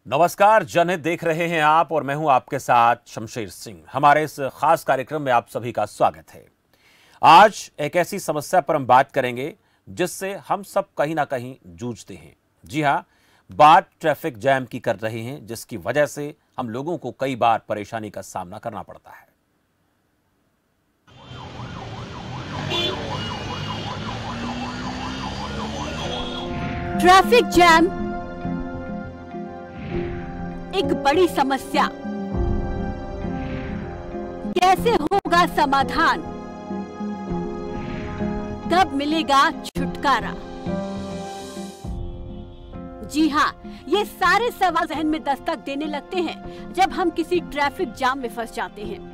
नमस्कार, जनहित देख रहे हैं आप और मैं हूं आपके साथ शमशेर सिंह। हमारे इस खास कार्यक्रम में आप सभी का स्वागत है। आज एक ऐसी समस्या पर हम बात करेंगे जिससे हम सब कहीं ना कहीं जूझते हैं। जी हां, बात ट्रैफिक जैम की कर रहे हैं, जिसकी वजह से हम लोगों को कई बार परेशानी का सामना करना पड़ता है। ट्रैफिक जैम एक बड़ी समस्या। कैसे होगा समाधान? कब मिलेगा छुटकारा? जी हाँ, ये सारे सवाल जहन में दस्तक देने लगते हैं जब हम किसी ट्रैफिक जाम में फंस जाते हैं।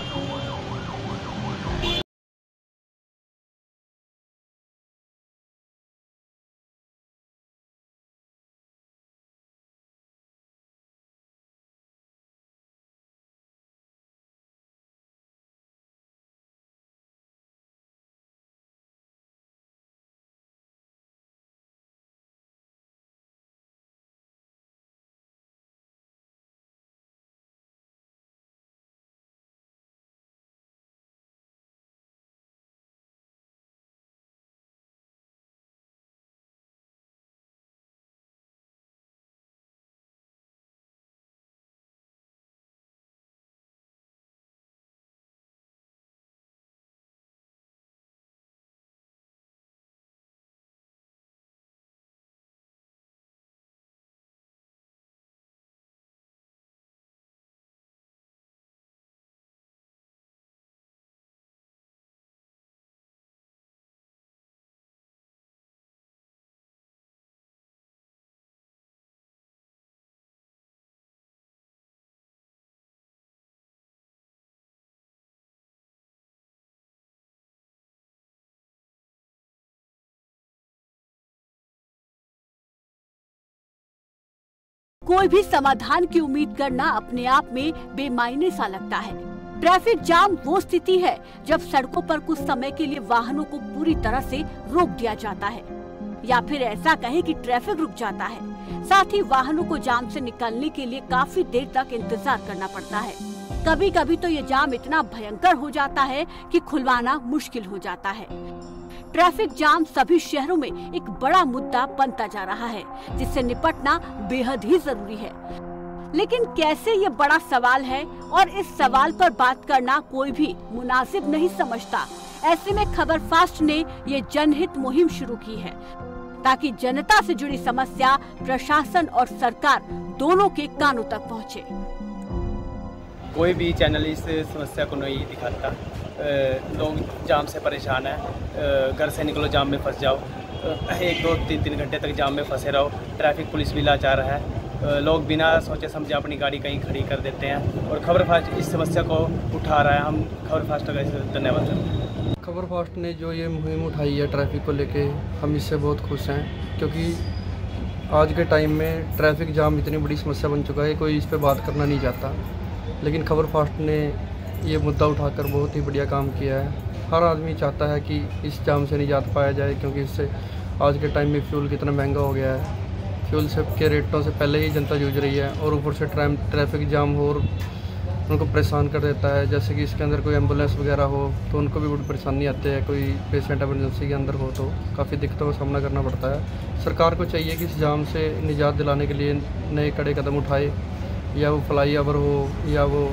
कोई भी समाधान की उम्मीद करना अपने आप में बेमायने सा लगता है। ट्रैफिक जाम वो स्थिति है जब सड़कों पर कुछ समय के लिए वाहनों को पूरी तरह से रोक दिया जाता है, या फिर ऐसा कहें कि ट्रैफिक रुक जाता है। साथ ही वाहनों को जाम से निकलने के लिए काफी देर तक इंतजार करना पड़ता है। कभी कभी तो ये जाम इतना भयंकर हो जाता है कि खुलवाना मुश्किल हो जाता है। ट्रैफिक जाम सभी शहरों में एक बड़ा मुद्दा बनता जा रहा है, जिससे निपटना बेहद ही जरूरी है। लेकिन कैसे ये बड़ा सवाल है और इस सवाल पर बात करना कोई भी मुनासिब नहीं समझता। ऐसे में खबर फास्ट ने ये जनहित मुहिम शुरू की है, ताकि जनता से जुड़ी समस्या प्रशासन और सरकार दोनों के कानों तक पहुँचे। कोई भी चैनल इस समस्या को नहीं दिखाता। लोग जाम से परेशान हैं। घर से निकलो जाम में फंस जाओ, 1, 2, 3 घंटे तक जाम में फंसे रहो। ट्रैफिक पुलिस भी लाचार है। लोग बिना सोचे समझे अपनी गाड़ी कहीं खड़ी कर देते हैं और खबर फास्ट इस समस्या को उठा रहा है। हम खबर फास्ट का धन्यवाद करते हैं। खबर फास्ट ने जो ये मुहिम उठाई है ट्रैफिक को लेके, हम इससे बहुत खुश हैं, क्योंकि आज के टाइम में ट्रैफिक जाम इतनी बड़ी समस्या बन चुका है, कोई इस पे बात करना नहीं चाहता। लेकिन खबर फास्ट ने ये मुद्दा उठाकर बहुत ही बढ़िया काम किया है। हर आदमी चाहता है कि इस जाम से निजात पाया जाए, क्योंकि इससे आज के टाइम में फ्यूल कितना महंगा हो गया है। फ्यूल से के रेटों से पहले ही जनता जूझ रही है और ऊपर से ट्रैफिक जाम हो और उनको परेशान कर देता है। जैसे कि इसके अंदर कोई एम्बुलेंस वगैरह हो तो उनको भी बड़ी परेशानी आती है। कोई पेशेंट एमरजेंसी के अंदर हो तो काफ़ी दिक्कतों का सामना करना पड़ता है। सरकार को चाहिए कि इस जाम से निजात दिलाने के लिए नए कड़े कदम उठाए, या वो फ्लाई ओवर हो या वो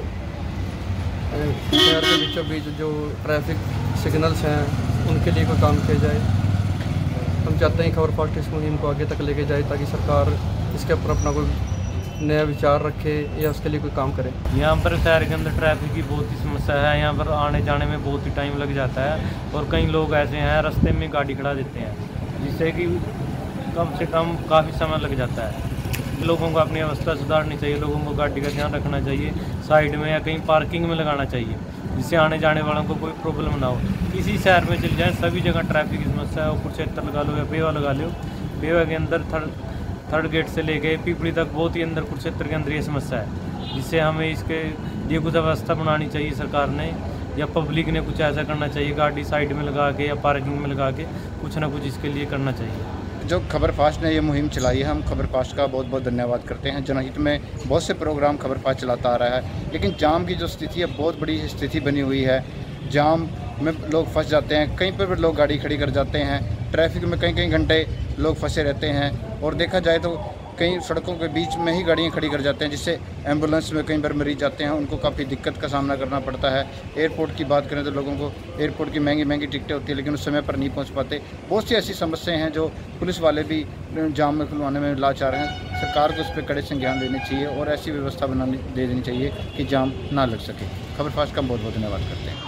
शहर के बीचों बीच जो ट्रैफिक सिग्नल्स हैं उनके लिए कोई काम किया जाए। हम चाहते हैं खबर फास्ट इस मुहिम को आगे तक लेके जाए, ताकि सरकार इसके ऊपर अपना कोई नया विचार रखे या उसके लिए कोई काम करे। यहाँ पर शहर के अंदर ट्रैफिक की बहुत ही समस्या है। यहाँ पर आने जाने में बहुत ही टाइम लग जाता है और कई लोग ऐसे हैं रास्ते में गाड़ी खड़ा देते हैं, जिससे कि कम से कम काफ़ी समय लग जाता है। लोगों को अपनी अवस्था सुधारनी चाहिए। लोगों को गाड़ी का ध्यान रखना चाहिए, साइड में या कहीं पार्किंग में लगाना चाहिए, जिससे आने जाने वालों को कोई प्रॉब्लम ना हो। किसी शहर में चल जाए, सभी जगह ट्रैफिक की समस्या है। कुरुक्षेत्र लगा लो या बेवा लगा लो, बेवा के अंदर थर्ड गेट से लेके पिपली तक बहुत ही अंदर कुरुक्षेत्र के अंदर ये समस्या है, जिससे हमें इसके लिए कुछ व्यवस्था बनानी चाहिए सरकार ने या पब्लिक ने कुछ ऐसा करना चाहिए। गाड़ी साइड में लगा के या पार्किंग में लगा के कुछ ना कुछ इसके लिए करना चाहिए। जो खबर फास्ट ने ये मुहिम चलाई है, हम खबर फास्ट का बहुत बहुत धन्यवाद करते हैं। जनहित में बहुत से प्रोग्राम खबर फास्ट चलाता आ रहा है, लेकिन जाम की जो स्थिति है बहुत बड़ी स्थिति बनी हुई है। जाम में लोग फंस जाते हैं, कहीं पर भी लोग गाड़ी खड़ी कर जाते हैं, ट्रैफिक में कई घंटे लोग फंसे रहते हैं। और देखा जाए तो कई सड़कों के बीच में ही गाड़ियां खड़ी कर जाते हैं, जिससे एम्बुलेंस में कई बार मरीज जाते हैं, उनको काफ़ी दिक्कत का सामना करना पड़ता है। एयरपोर्ट की बात करें तो लोगों को एयरपोर्ट की महंगी टिकटें होती है, लेकिन उस समय पर नहीं पहुंच पाते। बहुत सी ऐसी समस्याएं हैं जो पुलिस वाले भी जाम में खुलवाने में लाचार हैं। सरकार को इस पर कड़े संज्ञान लेनी चाहिए और ऐसी व्यवस्था दे देनी चाहिए कि जाम ना लग सके। खबर फास्ट का बहुत बहुत धन्यवाद करते हैं।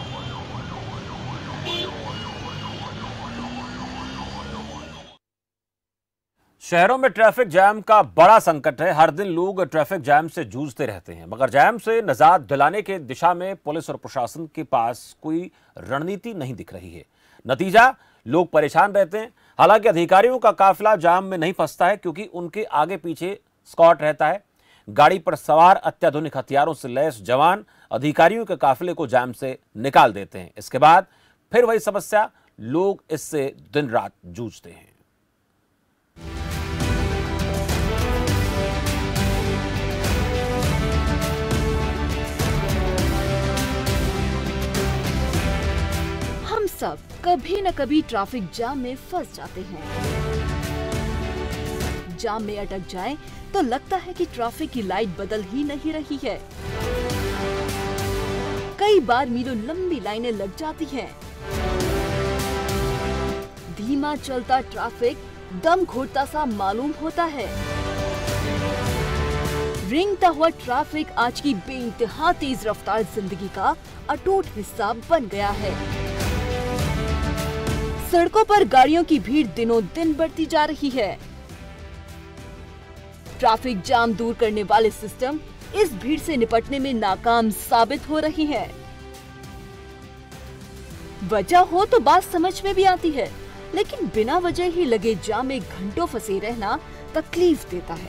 शहरों में ट्रैफिक जैम का बड़ा संकट है। हर दिन लोग ट्रैफिक जैम से जूझते रहते हैं, मगर जैम से निजात दिलाने के दिशा में पुलिस और प्रशासन के पास कोई रणनीति नहीं दिख रही है। नतीजा, लोग परेशान रहते हैं। हालांकि अधिकारियों का काफिला जाम में नहीं फंसता है, क्योंकि उनके आगे पीछे स्कॉट रहता है। गाड़ी पर सवार अत्याधुनिक हथियारों से लैस जवान अधिकारियों के काफिले को जाम से निकाल देते हैं। इसके बाद फिर वही समस्या, लोग इससे दिन रात जूझते हैं। सब कभी न कभी ट्रैफिक जाम में फंस जाते हैं। जाम में अटक जाएं तो लगता है कि ट्रैफिक की लाइट बदल ही नहीं रही है। कई बार मीलों लंबी लाइनें लग जाती हैं। धीमा चलता ट्रैफिक दम घोटता सा मालूम होता है। रेंगता हुआ ट्रैफिक आज की बेइंतहा तेज रफ्तार जिंदगी का अटूट हिस्सा बन गया है। सड़कों पर गाड़ियों की भीड़ दिनों दिन बढ़ती जा रही है। ट्रैफिक जाम दूर करने वाले सिस्टम इस भीड़ से निपटने में नाकाम साबित हो रही है। वजह हो तो बात समझ में भी आती है, लेकिन बिना वजह ही लगे जाम में घंटों फंसे रहना तकलीफ देता है।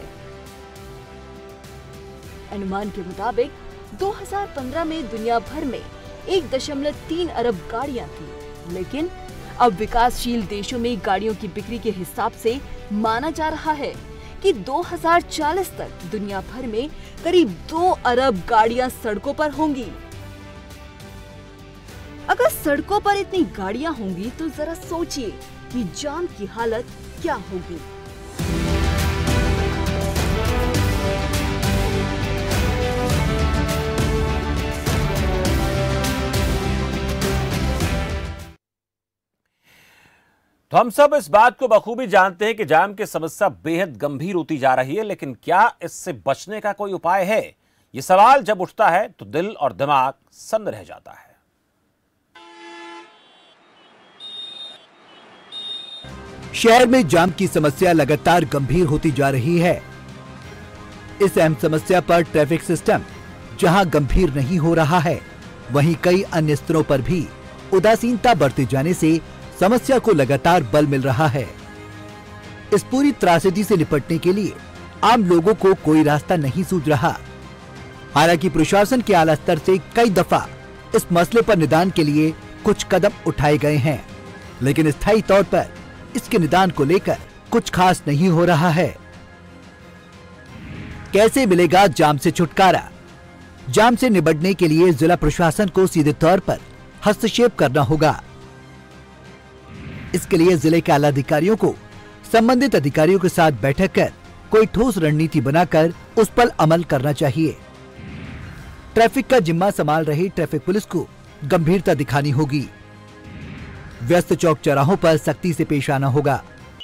अनुमान के मुताबिक 2015 में दुनिया भर में 1.3 अरब गाड़ियां थी, लेकिन अब विकासशील देशों में गाड़ियों की बिक्री के हिसाब से माना जा रहा है कि 2040 तक दुनिया भर में करीब 2 अरब गाड़ियां सड़कों पर होंगी। अगर सड़कों पर इतनी गाड़ियां होंगी तो जरा सोचिए कि जाम की हालत क्या होगी। तो हम सब इस बात को बखूबी जानते हैं कि जाम की समस्या बेहद गंभीर होती जा रही है, लेकिन क्या इससे बचने का कोई उपाय है? ये सवाल जब उठता है तो दिल और दिमाग सन्न रह जाता है। शहर में जाम की समस्या लगातार गंभीर होती जा रही है। इस अहम समस्या पर ट्रैफिक सिस्टम जहां गंभीर नहीं हो रहा है, वहीं कई अन्य स्तरों पर भी उदासीनता बरते जाने से समस्या को लगातार बल मिल रहा है। इस पूरी त्रासदी से निपटने के लिए आम लोगों को कोई रास्ता नहीं सूझ रहा। हालांकि प्रशासन के आला स्तर से कई दफा इस मसले पर निदान के लिए कुछ कदम उठाए गए हैं, लेकिन स्थायी तौर पर इसके निदान को लेकर कुछ खास नहीं हो रहा है। कैसे मिलेगा जाम से छुटकारा? जाम से निपटने के लिए जिला प्रशासन को सीधे तौर पर हस्तक्षेप करना होगा। इसके लिए जिले के आला अधिकारियों को संबंधित अधिकारियों के साथ बैठक कर कोई ठोस रणनीति बनाकर उस पर अमल करना चाहिए। ट्रैफिक का जिम्मा संभाल रही ट्रैफिक पुलिस को गंभीरता दिखानी होगी। व्यस्त चौक चौराहों पर सख्ती से पेश आना होगा।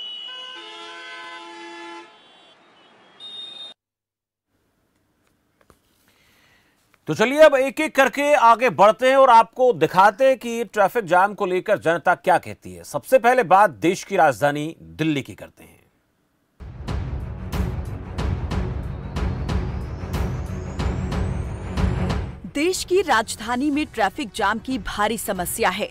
तो चलिए अब एक एक करके आगे बढ़ते हैं और आपको दिखाते हैं कि ट्रैफिक जाम को लेकर जनता क्या कहती है। सबसे पहले बात देश की राजधानी दिल्ली की करते हैं। देश की राजधानी में ट्रैफिक जाम की भारी समस्या है,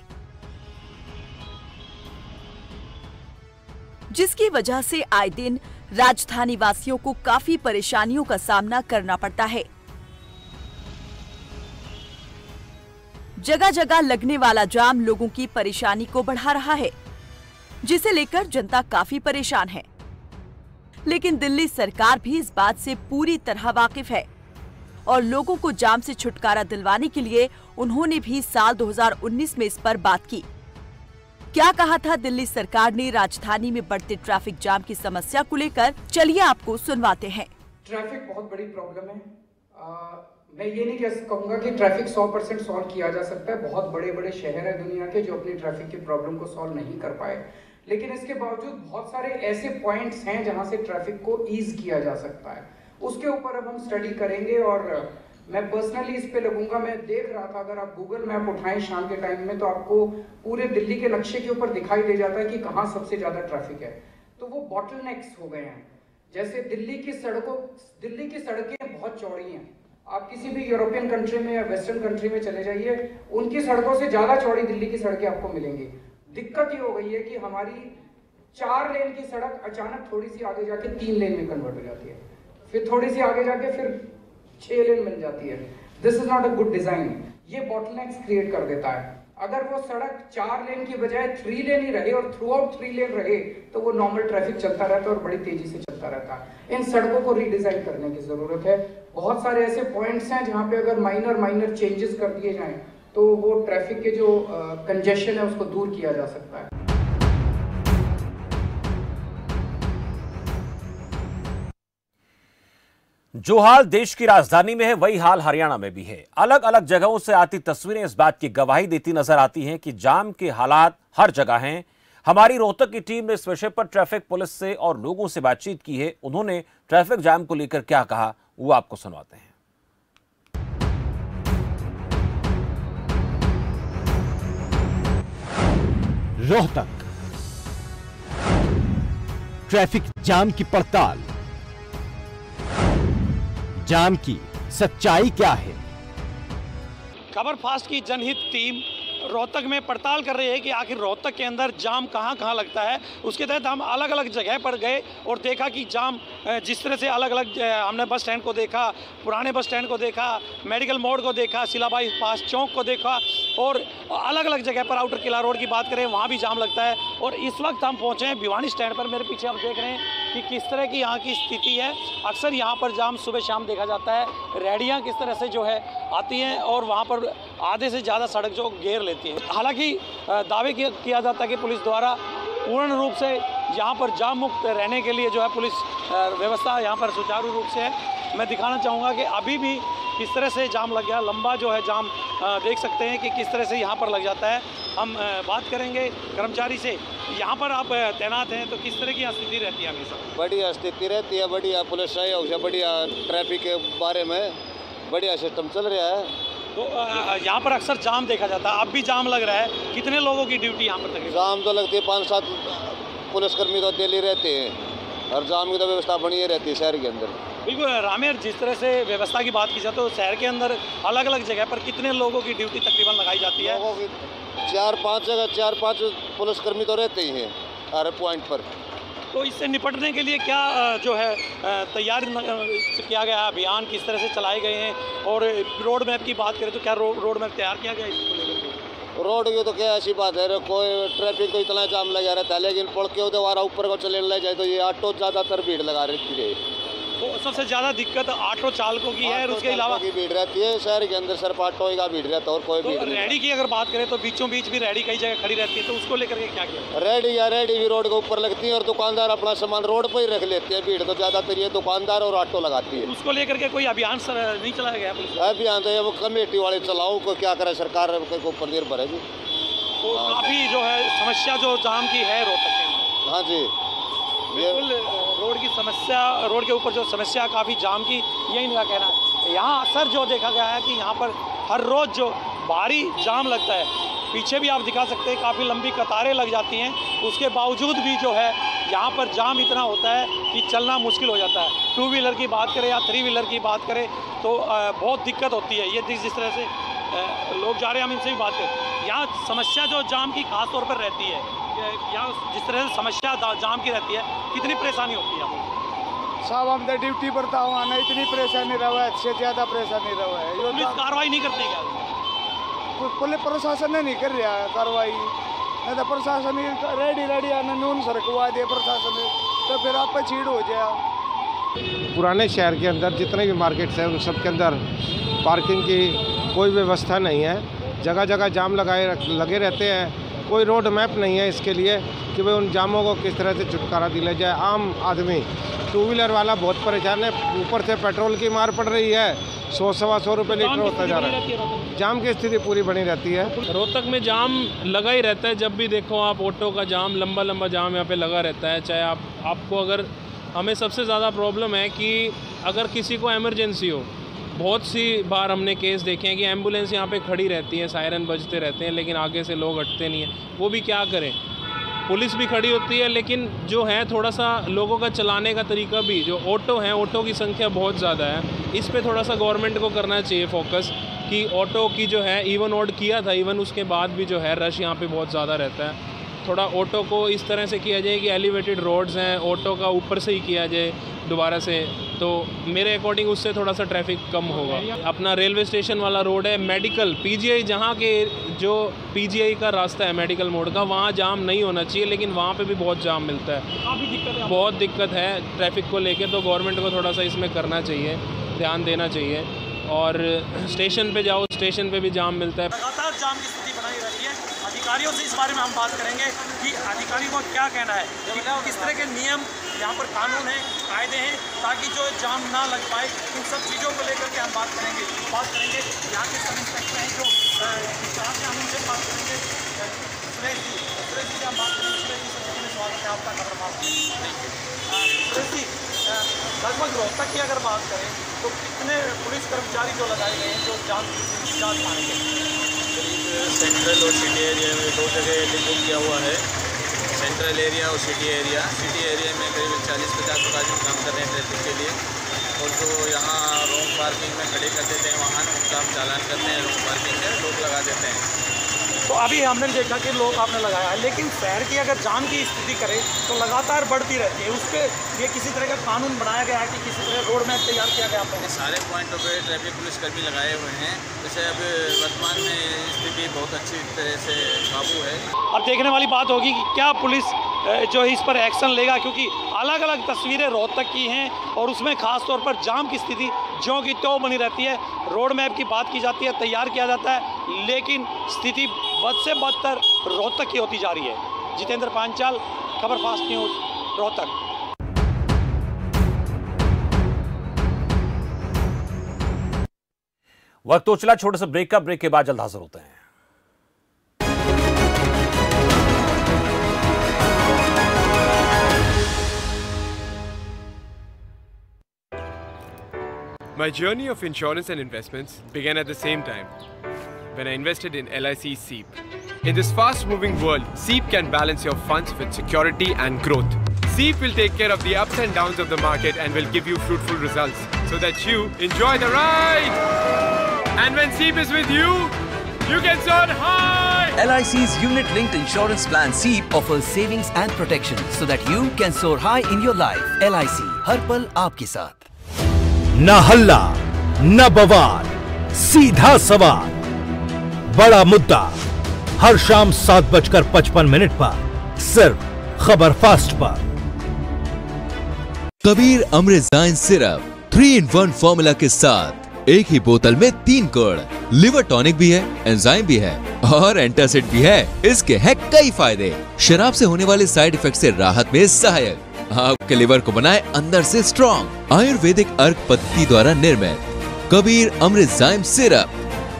जिसकी वजह से आए दिन राजधानी वासियों को काफी परेशानियों का सामना करना पड़ता है। जगह जगह लगने वाला जाम लोगों की परेशानी को बढ़ा रहा है। जिसे लेकर जनता काफी परेशान है। लेकिन दिल्ली सरकार भी इस बात से पूरी तरह वाकिफ है और लोगों को जाम से छुटकारा दिलवाने के लिए उन्होंने भी साल 2019 में इस पर बात की। क्या कहा था दिल्ली सरकार ने राजधानी में बढ़ते ट्रैफिक जाम की समस्या को लेकर, चलिए आपको सुनवाते हैं। ट्रैफिक बहुत बड़ी प्रॉब्लम है। मैं ये नहीं कहूँगा कि ट्रैफिक 100% सॉल्व किया जा सकता है। बहुत बड़े बड़े शहर है दुनिया के जो अपनी ट्रैफिक की प्रॉब्लम को सॉल्व नहीं कर पाए, लेकिन इसके बावजूद बहुत सारे ऐसे पॉइंट्स हैं जहाँ से ट्रैफिक को ईज किया जा सकता है। उसके ऊपर अब हम स्टडी करेंगे और मैं पर्सनली इस पे लगूंगा। मैं देख रहा था, अगर आप गूगल मैप उठाएं शाम के टाइम में तो आपको पूरे दिल्ली के नक्शे के ऊपर दिखाई दे जाता है कि कहाँ सबसे ज़्यादा ट्रैफिक है। तो वो बॉटलनेक्स हो गए हैं। जैसे दिल्ली की सड़कें बहुत चौड़ी हैं। आप किसी भी यूरोपियन कंट्री में या वेस्टर्न कंट्री में चले जाइए, उनकी सड़कों से ज़्यादा चौड़ी दिल्ली की सड़कें आपको मिलेंगी। दिक्कत ये हो गई है कि हमारी 4 लेन की सड़क अचानक थोड़ी सी आगे जाके 3 लेन में कन्वर्ट हो जाती है, फिर थोड़ी सी आगे जाके फिर 6 लेन बन जाती है। This is not a good design. ये बॉटलनेक्स क्रिएट कर देता है। अगर वो सड़क 4 लेन की बजाय 3 लेन ही रहे और थ्रू आउट 3 लेन रहे तो वो नॉर्मल ट्रैफिक चलता रहता है और बड़ी तेजी से चलता रहता है। इन सड़कों को रीडिजाइन करने की जरूरत है। बहुत सारे ऐसे पॉइंट्स हैं जहाँ पे अगर माइनर चेंजेस कर दिए जाएं तो वो ट्रैफिक के जो कंजेशन है उसको दूर किया जा सकता है। जो हाल देश की राजधानी में है वही हाल हरियाणा में भी है। अलग अलग जगहों से आती तस्वीरें इस बात की गवाही देती नजर आती हैं कि जाम के हालात हर जगह हैं। हमारी रोहतक की टीम ने इस विषय पर ट्रैफिक पुलिस से और लोगों से बातचीत की है। उन्होंने ट्रैफिक जाम को लेकर क्या कहा वो आपको सुनवाते हैं। रोहतक ट्रैफिक जाम की पड़ताल। जाम की सच्चाई क्या है? खबर फास्ट की जनहित टीम रोहतक में पड़ताल कर रही है कि आखिर रोहतक के अंदर जाम कहाँ कहाँ लगता है। उसके तहत हम अलग अलग जगह पर गए और देखा कि जाम जिस तरह से अलग अलग हमने बस स्टैंड को देखा, पुराने बस स्टैंड को देखा, मेडिकल मोड़ को देखा, सिलाबाई पास चौक को देखा और अलग अलग जगह पर आउटर किला रोड की बात करें वहाँ भी जाम लगता है। और इस वक्त हम पहुँचे हैं भिवानी स्टैंड पर। मेरे पीछे आप देख रहे हैं कि किस तरह की यहाँ की स्थिति है। अक्सर यहाँ पर जाम सुबह शाम देखा जाता है। रेहड़ियाँ किस तरह से जो है आती हैं और वहाँ पर आधे से ज़्यादा सड़क जो घेर लेती है। हालांकि दावे किया जाता है कि पुलिस द्वारा पूर्ण रूप से यहाँ पर जाम मुक्त रहने के लिए जो है पुलिस व्यवस्था यहाँ पर सुचारू रूप से है। मैं दिखाना चाहूँगा कि अभी भी किस तरह से जाम लग गया। लंबा जो है जाम देख सकते हैं कि किस तरह से यहाँ पर लग जाता है। हम बात करेंगे कर्मचारी से। यहाँ पर आप तैनात हैं तो किस तरह की स्थिति रहती है हमेशा? बढ़िया स्थिति रहती है, बढ़िया पुलिस सहयोग से, बढ़िया ट्रैफिक के बारे में बढ़िया सिस्टम चल रहा है। तो यहाँ पर अक्सर जाम देखा जाता है, अब भी जाम लग रहा है। कितने लोगों की ड्यूटी यहाँ पर लगी? जाम तो लगती है 5-7 पुलिसकर्मी तो डेली रहते हैं और जाम की तो व्यवस्था बनी रहती है शहर के अंदर। बिल्कुल रामेर, जिस तरह से व्यवस्था की बात की जाए तो शहर के अंदर अलग अलग जगह पर कितने लोगों की ड्यूटी तकरीबन लगाई जाती है? 4-5 जगह 4-5 पुलिसकर्मी तो रहते ही हैं हर पॉइंट पर। तो इससे निपटने के लिए क्या जो है तैयारी किया गया, अभियान किस तरह से चलाए गए हैं? और रोड मैप की बात करें तो क्या रोड मैप तैयार किया गया इसको लेकर? रोड की तो क्या ऐसी बात है, कोई ट्रैफिक को इतना जाम लगा रहता है, लेकिन पड़ के उधर ऊपर को चले ले जाए तो ये ऑटो ज़्यादातर भीड़ लगा रहती है। तो सबसे ज़्यादा दिक्कत ऑटो चालकों की है और उसके अलावा की भीड़ रहती है शहर के अंदर। सिर्फ ऑटो का भीड़ रहता है और कोई भीड़ नहीं। रेहड़ी की अगर बात करें तो बीचों बीच भी रेहड़ी कई जगह खड़ी रहती है, तो उसको लेकर के क्या किया? रेहड़ी भी रोड के ऊपर लगती है और दुकानदार अपना सामान रोड पर ही रख लेते हैं। भीड़ तो ज़्यादातर ये दुकानदार और ऑटो लगाती है। उसको लेकर के कोई अभियान नहीं चलाया गया? अभियान तो ये कमेटी वाले चलाओ, को क्या करे, सरकार के ऊपर निर्भर है जी। तो काफ़ी जो है समस्या जो जाम की है रोहतक के। हाँ जी, बिल्कुल रोड की समस्या, रोड के ऊपर जो समस्या काफ़ी जाम की, यही इनका कहना है। यहाँ अक्सर जो देखा गया है कि यहाँ पर हर रोज़ जो भारी जाम लगता है। पीछे भी आप दिखा सकते हैं काफ़ी लंबी कतारें लग जाती हैं, उसके बावजूद भी जो है यहाँ पर जाम इतना होता है कि चलना मुश्किल हो जाता है। 2 व्हीलर की बात करें या 3 व्हीलर की बात करें तो बहुत दिक्कत होती है। ये जिस तरह से लोग जा रहे हैं, हम इनसे भी बात करें। यहाँ समस्या जो जाम की खास तौर पर रहती है, यहाँ जिस तरह से समस्या जाम की रहती है, कितनी परेशानी होती है आपको? साहब हम तो ड्यूटी पर था, वहाँ नहीं इतनी परेशानी रहा है, इससे ज़्यादा परेशानी रहा है। पुलिस कार्रवाई नहीं करती क्या? पुलिस प्रशासन ने नहीं कर रहा है कार्रवाई। नहीं तो प्रशासन रेडी आने नून सरकवा दे प्रशासन, तो फिर आप पे छीड़ हो जाए। पुराने शहर के अंदर जितने भी मार्केट्स हैं उन सब के अंदर पार्किंग की कोई व्यवस्था नहीं है, जगह जगह जाम लगे रहते हैं। कोई रोड मैप नहीं है इसके लिए कि भाई उन जामों को किस तरह से छुटकारा दिया जाए। आम आदमी टू व्हीलर वाला बहुत परेशान है, ऊपर से पेट्रोल की मार पड़ रही है, 100-125 रुपये लीटर होता जा रहा है। जाम की स्थिति पूरी बनी रहती है। रोहतक में जाम लगा ही रहता है, जब भी देखो आप ऑटो का जाम, लंबा जाम यहाँ पे लगा रहता है। चाहे आपको अगर, हमें सबसे ज़्यादा प्रॉब्लम है कि अगर किसी को इमरजेंसी हो, बहुत सी बार हमने केस देखे हैं कि एम्बुलेंस यहाँ पे खड़ी रहती है, सायरन बजते रहते हैं, लेकिन आगे से लोग हटते नहीं हैं। वो भी क्या करें, पुलिस भी खड़ी होती है, लेकिन जो है थोड़ा सा लोगों का चलाने का तरीका भी, जो ऑटो हैं, ऑटो की संख्या बहुत ज़्यादा है, इस पे थोड़ा सा गवर्नमेंट को करना चाहिए फोकस कि ऑटो की जो है इवन ऑड किया था, इवन उसके बाद भी जो है रश यहाँ पे बहुत ज़्यादा रहता है। थोड़ा ऑटो को इस तरह से किया जाए कि एलिवेटेड रोड्स हैं, ऑटो का ऊपर से ही किया जाए दोबारा से, तो मेरे अकॉर्डिंग उससे थोड़ा सा ट्रैफिक कम होगा। अपना रेलवे स्टेशन वाला रोड है, मेडिकल पीजीआई, जहाँ के जो पीजीआई का रास्ता है मेडिकल मोड का, वहाँ जाम नहीं होना चाहिए, लेकिन वहाँ पे भी बहुत जाम मिलता है, बहुत दिक्कत है ट्रैफिक को लेके। तो गवर्नमेंट को थोड़ा सा इसमें करना चाहिए, ध्यान देना चाहिए। और स्टेशन पे जाओ, स्टेशन पे भी जाम मिलता है। लगातार जाम की स्थिति बनाई रहती है। अधिकारियों से इस बारे में हम बात करेंगे कि अधिकारियों को क्या कहना है, किस तरह के नियम यहाँ पर, कानून हैं, कायदे हैं, ताकि जो जाम ना लग पाए। इन सब चीज़ों को लेकर के हम बात करेंगे यहाँ के सब इंस्पेक्टर हैं जो कहाँ से, हम उनसे बात करेंगे। सुरेश जी से हम बात करेंगे। सुरेश जी, सबसे पहले स्वागत है आपका खबरपाश में। सुरेश जी, लगभग रोहतक की अगर बात करें तो कितने पुलिस कर्मचारी जो लगाए गए हैं जो जाम की जांच मारेंगे? सेंट्रल और सिटी एरिया में 2 जगह डिवीजन किया हुआ है, सेंट्रल एरिया और सिटी एरिया। सिटी एरिया में करीब 40-50 मुलाजिम काम कर रहे हैं ट्रैफिक के लिए, और जो यहाँ रोड पार्किंग में खड़े कर देते हैं वाहन, उनका हम चालान करते हैं, रोड पार्किंग में लोग लगा देते हैं। तो अभी हमने देखा कि लोग आपने लगाया है, लेकिन शहर की अगर जाम की स्थिति करें तो लगातार बढ़ती रहती है। उस पर ये किसी तरह का कानून बनाया गया है कि किसी तरह रोड मैप तैयार किया गया आपने? सारे पॉइंटों पे ट्रैफिक पुलिसकर्मी लगाए हुए हैं। जैसे अब वर्तमान में स्थिति बहुत अच्छी तरह से काबू है। अब देखने वाली बात होगी कि क्या पुलिस जो इस पर एक्शन लेगा, क्योंकि अलग अलग तस्वीरें रोहतक की हैं और उसमें खास तौर पर जाम की स्थिति ज्यों की त्यों बनी रहती है। रोड मैप की बात की जाती है, तैयार किया जाता है, लेकिन स्थिति बद से बदतर रोहतक की होती जा रही है। जितेंद्र पांचाल, खबरफास्ट न्यूज, रोहतक। वक्त तो चला छोटे से ब्रेक का, ब्रेक के बाद जल्द हाजिर होते हैं। My journey of insurance and investments began at the same time when I invested in LIC SEEP. In this fast-moving world, SEEP can balance your funds with security and growth. SEEP will take care of the ups and downs of the market and will give you fruitful results so that you enjoy the ride. And when SEEP is with you, you can soar high. LIC's unit-linked insurance plan SEEP offers savings and protection so that you can soar high in your life. LIC, हर पल आपके साथ। न हल्ला न बवाल, सीधा सवाल, बड़ा मुद्दा, हर शाम 7:55 पर सिर्फ खबरफास्ट पर। कबीर अमृतजाइन सिरप 3-in-1 फॉर्मूला के साथ एक ही बोतल में 3 गुण, लिवर टॉनिक भी है, एंजाइम भी है और एंटासिड भी है। इसके हैं कई फायदे। शराब से होने वाले साइड इफेक्ट से राहत में सहायक, आपके लिवर को बनाए अंदर से स्ट्रॉन्ग। आयुर्वेदिक अर्क पद्धति द्वारा निर्मित कबीर अमृतजाइन सिरप।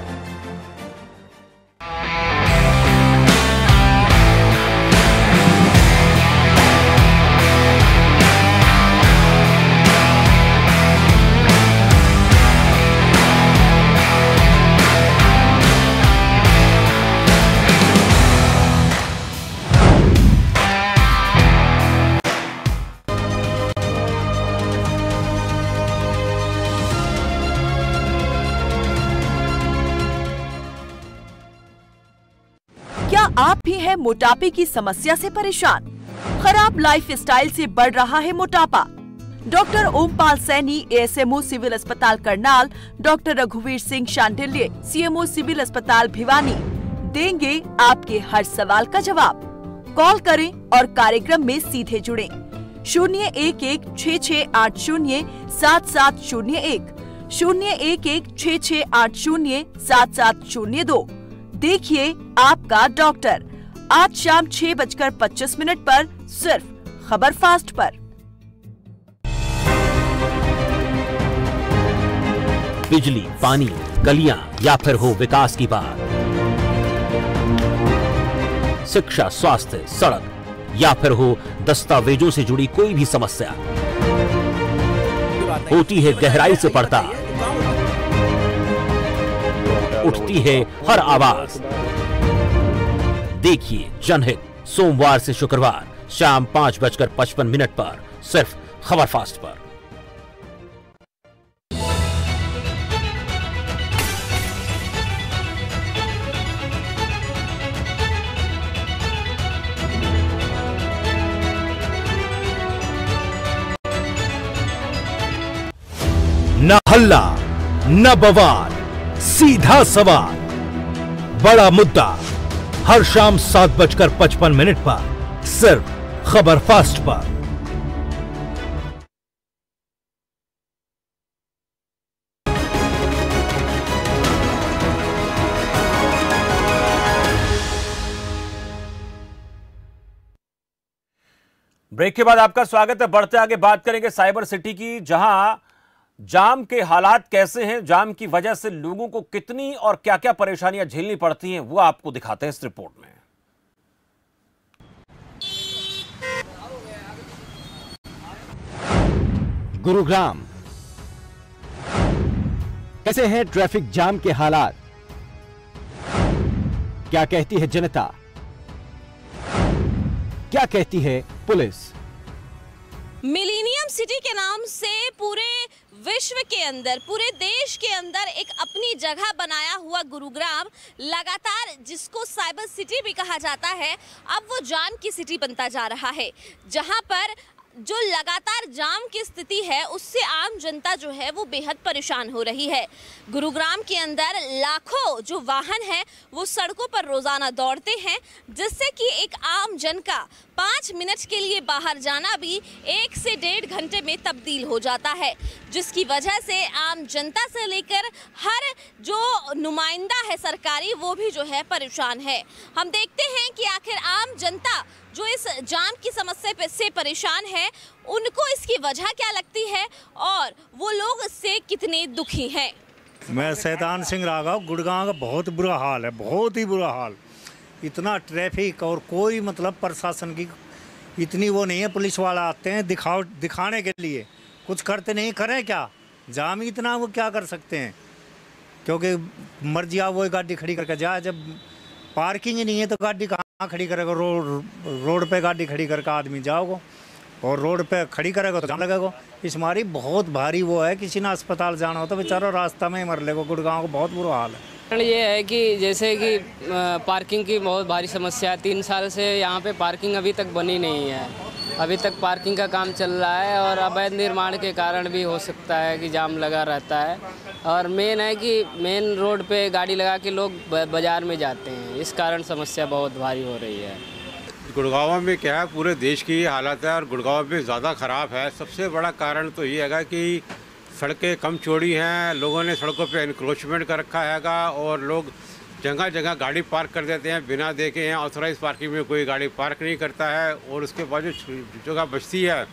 आप भी हैं मोटापे की समस्या से परेशान? खराब लाइफस्टाइल से बढ़ रहा है मोटापा? Doctor Ompal Saini, ASMO civil अस्पताल करनाल, डॉक्टर रघुवीर सिंह शांडिल्य, सीएमओ सिविल अस्पताल भिवानी, देंगे आपके हर सवाल का जवाब। कॉल करें और कार्यक्रम में सीधे जुड़ें। 011-6680-7701, 011-6680-7702। देखिए आपका डॉक्टर आज शाम 6:25 पर सिर्फ खबर फास्ट पर। बिजली, पानी, गलियां या फिर हो विकास की बात, शिक्षा, स्वास्थ्य, सड़क या फिर हो दस्तावेजों से जुड़ी कोई भी समस्या, होती है गहराई से पड़ताल, उठती है हर आवाज। देखिए जनहित सोमवार से शुक्रवार शाम 5:55 पर सिर्फ खबर फास्ट पर। न हल्ला न बवाल, सीधा सवाल, बड़ा मुद्दा, हर शाम 7:55 पर सिर्फ खबर फास्ट पर। ब्रेक के बाद आपका स्वागत है। बढ़ते आगे बात करेंगे साइबर सिटी की, जहां जाम के हालात कैसे हैं, जाम की वजह से लोगों को कितनी और क्या क्या परेशानियां झेलनी पड़ती हैं, वो आपको दिखाते हैं इस रिपोर्ट में। गुरुग्राम, कैसे हैं ट्रैफिक जाम के हालात, क्या कहती है जनता, क्या कहती है पुलिस। मिलेनियम सिटी के नाम से पूरे विश्व के अंदर, पूरे देश के अंदर एक अपनी जगह बनाया हुआ गुरुग्राम लगातार जिसको साइबर सिटी भी कहा जाता है, अब वो जाम की सिटी बनता जा रहा है, जहां पर जो लगातार जाम की स्थिति है उससे आम जनता जो है वो बेहद परेशान हो रही है। गुरुग्राम के अंदर लाखों जो वाहन हैं वो सड़कों पर रोजाना दौड़ते हैं, जिससे कि एक आम जन का 5 मिनट के लिए बाहर जाना भी 1 से 1.5 घंटे में तब्दील हो जाता है, जिसकी वजह से आम जनता से लेकर हर जो नुमाइंदा है सरकारी वो भी जो है परेशान है। हम देखते हैं कि आखिर आम जनता जो इस जाम की समस्या से परेशान है उनको इसकी वजह क्या लगती है और वो लोग इससे कितने दुखी हैं। मैं शैतान सिंह राघव, गुड़गांव का बहुत बुरा हाल है, बहुत ही बुरा हाल। इतना ट्रैफिक और कोई मतलब प्रशासन की इतनी वो नहीं है। पुलिस वाला आते हैं दिखाने के लिए, कुछ करते नहीं, करें क्या, जाम ही इतना, वो क्या कर सकते हैं, क्योंकि मर्जी आप वही गाड़ी खड़ी करके जाए। जब पार्किंग ही नहीं है तो गाड़ी कहाँ खड़ी करेगा, रोड पे गाड़ी खड़ी करके आदमी जाओगे और रोड पे खड़ी करेगा तो जाम लगेगा। इस मारी बहुत भारी वो है, किसी ने अस्पताल जाना हो तो बेचारा रास्ता में ही मर लेगा। गुड़गांव का बहुत बुरा हाल है। ये है कि जैसे कि पार्किंग की बहुत भारी समस्या है। 3 साल से यहाँ पे पार्किंग अभी तक बनी नहीं है, अभी तक पार्किंग का काम चल रहा है और अवैध निर्माण के कारण भी हो सकता है कि जाम लगा रहता है। और मेन है कि मेन रोड पे गाड़ी लगा के लोग बाज़ार में जाते हैं, इस कारण समस्या बहुत भारी हो रही है। गुड़गांव में क्या है, पूरे देश की हालत है और गुड़गांव में ज़्यादा ख़राब है। सबसे बड़ा कारण तो ये है कि सड़कें कम चौड़ी हैं, लोगों ने सड़कों पे एनक्रोचमेंट कर रखा हैगा और लोग जगह जगह गाड़ी पार्क कर देते हैं बिना देखे हैं। ऑथराइज पार्किंग में कोई गाड़ी पार्क नहीं करता है और उसके बाद जो जगह बचती है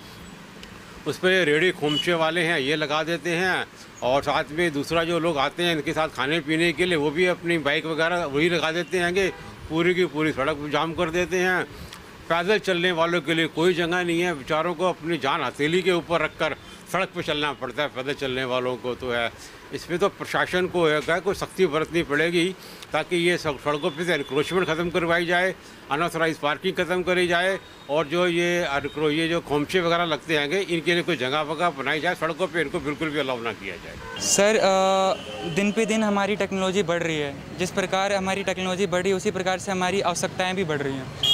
उस पर रेहड़ी खोमचे वाले हैं ये लगा देते हैं और साथ में दूसरा जो लोग आते हैं इनके साथ खाने पीने के लिए वो भी अपनी बाइक वगैरह वही लगा देते हैं कि पूरी की पूरी सड़क जाम कर देते हैं। पैदल चलने वालों के लिए कोई जगह नहीं है, बेचारों को अपनी जान हथेली के ऊपर रखकर सड़क पर चलना पड़ता है पैदल चलने वालों को। तो है इसमें तो प्रशासन को है कोई सख्ती बरतनी पड़ेगी ताकि ये सड़कों पे से एनक्रोचमेंट ख़त्म करवाई जाए, अनऑथराइज पार्किंग ख़त्म करी जाए और जो ये जो खोमचे वगैरह लगते हैं इनके लिए कोई जगह वगह बनाई जाए, सड़कों पे इनको बिल्कुल भी अलाउ ना किया जाए। सर दिन पे दिन हमारी टेक्नोलॉजी बढ़ रही है, जिस प्रकार हमारी टेक्नोलॉजी बढ़ रही है उसी प्रकार से हमारी आवश्यकताएँ भी बढ़ रही हैं।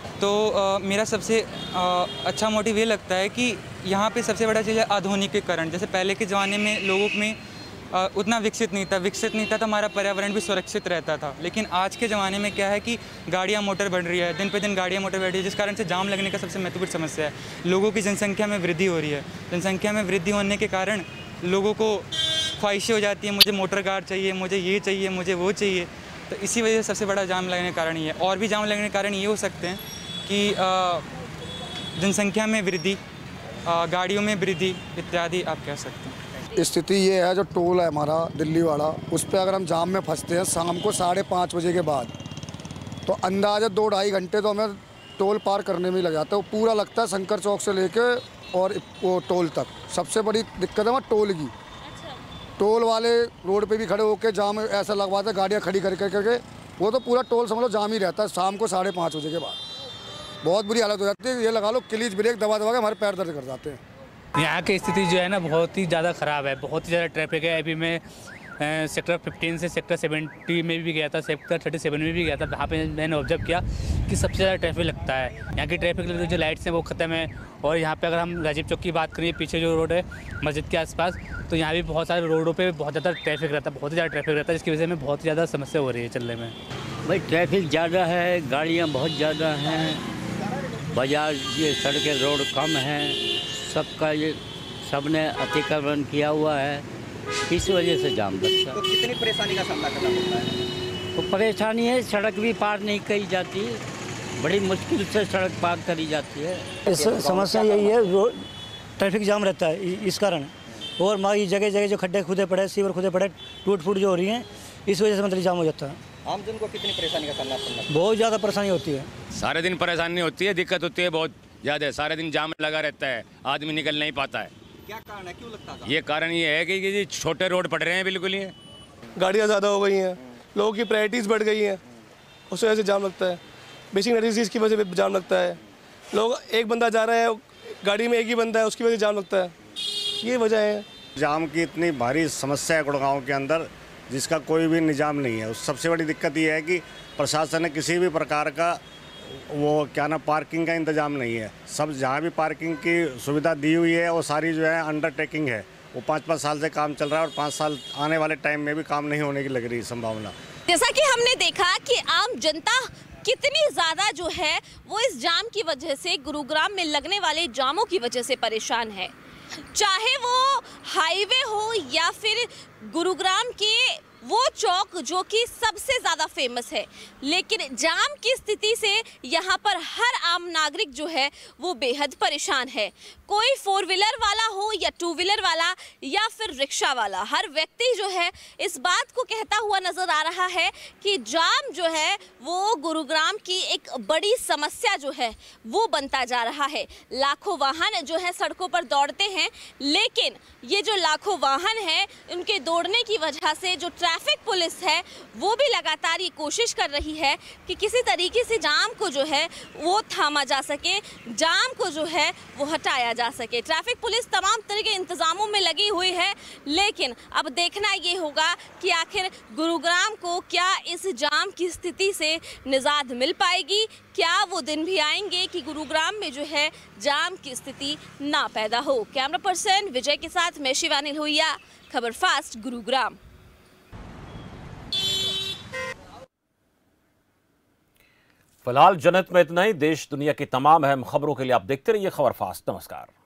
तो मेरा सबसे अच्छा मोटिव ये लगता है कि यहाँ पे सबसे बड़ा चीज़ है आधुनिकीकरण। जैसे पहले के ज़माने में लोगों में उतना विकसित नहीं था तो हमारा पर्यावरण भी सुरक्षित रहता था। लेकिन आज के ज़माने में क्या है कि गाड़ियाँ मोटर बढ़ रही है, दिन पे दिन गाड़ियाँ मोटर बढ़ रही है, जिस कारण से जाम लगने का सबसे महत्वपूर्ण समस्या है। लोगों की जनसंख्या में वृद्धि हो रही है, जनसंख्या में वृद्धि होने के कारण लोगों को ख्वाहिशें हो जाती है, मुझे मोटर कार चाहिए, मुझे ये चाहिए, मुझे वो चाहिए। तो इसी वजह से सबसे बड़ा जाम लगने का कारण ये है। और भी जाम लगने के कारण ये हो सकते हैं कि जनसंख्या में वृद्धि, गाड़ियों में वृद्धि इत्यादि आप कह सकते हैं। स्थिति ये है, जो टोल है हमारा दिल्ली वाला, उस पर अगर हम जाम में फंसते हैं शाम को 5:30 बजे के बाद, तो अंदाज़ा 2-2.5 घंटे तो हमें टोल पार करने में लग जाता है। वो पूरा लगता है शंकर चौक से लेके और वो टोल तक। सबसे बड़ी दिक्कत है वहाँ टोल की। टोल वाले रोड पे भी खड़े होकर जाम ऐसा लगवाते हैं, गाड़ियाँ खड़ी करके वो तो पूरा टोल समझ लो जाम ही रहता है शाम को 5:30 बजे के बाद। बहुत बुरी हालत हो जाती है। ये लगा लो क्लीच ब्रेक दबा के हमारे पैर दर्द कर जाते हैं। यहाँ की स्थिति जो है ना बहुत ही ज़्यादा ख़राब है, बहुत ही ज़्यादा ट्रैफिक है। अभी मैं सेक्टर 15 से सेक्टर 70 में भी गया था, सेक्टर 37 में भी गया था। वहाँ पे मैंने ऑब्जर्व किया कि सबसे ज़्यादा ट्रैफिक लगता है। यहाँ की ट्रैफिक जो लाइट्स हैं वो ख़त्म है। और यहाँ पे अगर हम राजीव चौक की बात करें, पीछे जो रोड है मस्जिद के आसपास, तो यहाँ भी बहुत सारे रोडों पे बहुत ज़्यादा ट्रैफिक रहता है, बहुत ही ज़्यादा ट्रैफिक रहता है, जिसकी वजह से हमें बहुत ही ज़्यादा समस्या हो रही है चलने में। भाई ट्रैफिक ज़्यादा है, गाड़ियाँ बहुत ज़्यादा हैं, बाजार ये सड़कें रोड कम हैं, सबका ये सबने अतिक्रमण किया हुआ है, इस वजह से जाम लगता है। तो कितनी परेशानी का सामना करना पड़ता है? तो परेशानी है, सड़क भी पार नहीं करी जाती, बड़ी मुश्किल से सड़क पार करी जाती है। इस समस्या यही है, ट्रैफिक जाम रहता है इस कारण। और हमारी जगह जगह जो खड्डे खुदे पड़े, सीवर खुदे पड़े, टूट फूट जो हो रही हैं, इस वजह से मतलब जाम हो जाता है। आम जन को कितनी परेशानी का सामना करना? बहुत ज़्यादा परेशानी होती है। सारे दिन परेशानी होती है, दिक्कत होती है बहुत ज़्यादा। सारे दिन जाम लगा रहता है, आदमी निकल नहीं पाता है। क्या कारण है, क्यों लगता है? ये कारण ये है कि छोटे रोड पड़ रहे हैं बिल्कुल ही, गाड़ियाँ ज़्यादा हो गई हैं, लोगों की प्रायोरिटीज़ बढ़ गई हैं, उस वजह से जाम लगता है। बेसिक नेसेसिटीज़ की वजह से जाम लगता है। लोग एक बंदा जा रहा है, गाड़ी में एक ही बंदा है, उसकी वजह से जाम लगता है। ये वजह है। जाम की इतनी भारी समस्या है गुड़गांव के अंदर, जिसका कोई भी निजाम नहीं है। सबसे बड़ी दिक्कत ये है कि प्रशासन ने किसी भी प्रकार का पार्किंग का इंतजाम नहीं है। सब जहाँ भी पार्किंग की सुविधा दी हुई है वो सारी जो है अंडरटेकिंग है। वो 5-5 साल से काम चल रहा है और 5 साल आने वाले टाइम में भी काम नहीं होने की लग रही संभावना। जैसा कि हमने देखा कि आम जनता कितनी ज़्यादा जो है वो इस जाम की वजह से, गुरुग्राम में लगने वाले जामों की वजह से परेशान है। चाहे वो हाईवे हो या फिर गुरुग्राम के वो चौक जो कि सबसे ज़्यादा फेमस है, लेकिन जाम की स्थिति से यहाँ पर हर आम नागरिक जो है वो बेहद परेशान है। कोई 4 व्हीलर वाला हो या 2 व्हीलर वाला या फिर रिक्शा वाला, हर व्यक्ति जो है इस बात को कहता हुआ नज़र आ रहा है कि जाम जो है वो गुरुग्राम की एक बड़ी समस्या जो है वो बनता जा रहा है। लाखों वाहन जो है सड़कों पर दौड़ते हैं, लेकिन ये जो लाखों वाहन हैं उनके दौड़ने की वजह से जो ट्रैफिक पुलिस है वो भी लगातार ये कोशिश कर रही है कि किसी तरीके से जाम को जो है वो थामा जा सके, जाम को जो है वो हटाया जा सके। ट्रैफिक पुलिस तमाम तरह के इंतजामों में लगी हुई है, लेकिन अब देखना ये होगा कि आखिर गुरुग्राम को क्या इस जाम की स्थिति से निजात मिल पाएगी। क्या वो दिन भी आएंगे कि गुरुग्राम में जो है जाम की स्थिति ना पैदा हो। कैमरा पर्सन विजय के साथ मैं शिवानी लोहिया, खबर फास्ट, गुरुग्राम। फिलहाल जनहित में इतना ही। देश दुनिया की तमाम अहम खबरों के लिए आप देखते रहिए खबर फास्ट। नमस्कार।